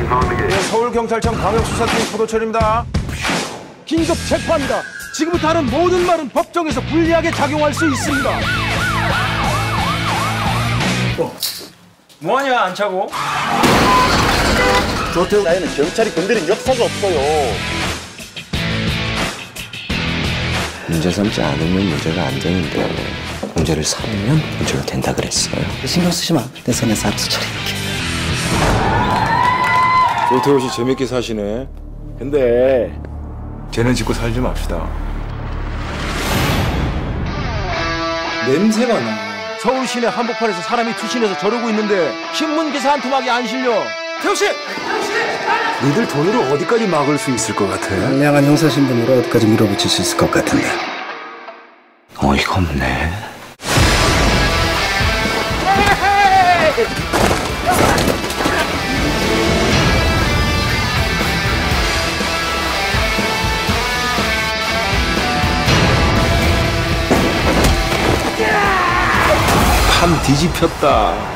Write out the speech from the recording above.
서울경찰청 광역수사팀 포도철입니다. 긴급 체포합니다. 지금부터 하는 모든 말은 법정에서 불리하게 작용할 수 있습니다. 뭐하냐 안 차고? 조태우 나이는 경찰이 건드린 역사가 없어요. 문제 삼지 않으면 문제가 안 되는데 문제를 삼으면 문제가 된다 그랬어요. 신경 쓰지 마. 내 선에서 알아서 처리할게. 조태우 씨 재밌게 사시네. 근데 쟤는 짓고 살지 맙시다. 냄새가 나. 서울 시내 한복판에서 사람이 투신해서 저러고 있는데 신문 기사 한 토막이 안 실려. 태우 씨! 니들 돈으로 어디까지 막을 수 있을 것 같아? 명한 형사신분으로 어디까지 밀어붙일 수 있을 것 같은데. 어이가 없네. 판 뒤집혔다.